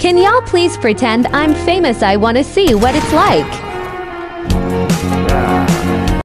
Can y'all please pretend I'm famous? I wanna see what it's like.